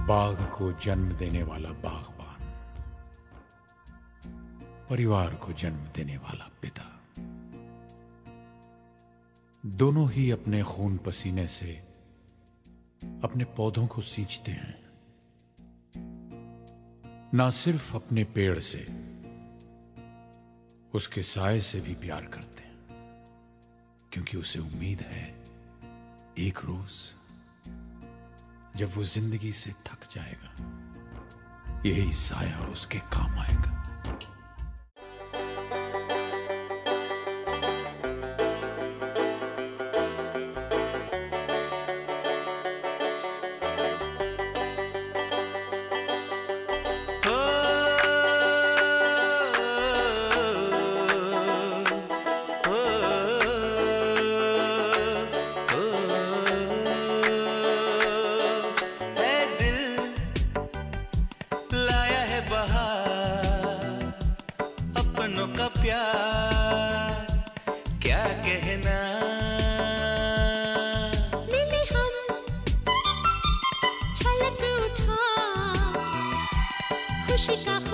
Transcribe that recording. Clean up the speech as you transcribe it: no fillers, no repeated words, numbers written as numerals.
बाघ को जन्म देने वाला बागबान, परिवार को जन्म देने वाला पिता, दोनों ही अपने खून पसीने से अपने पौधों को सींचते हैं। ना सिर्फ अपने पेड़ से, उसके साए से भी प्यार करते हैं, क्योंकि उसे उम्मीद है एक रोज जब वो जिंदगी से थक जाएगा, यही साया उसके काम आएगा। का प्यार क्या कहना, मिले हम छलक उठा खुशी का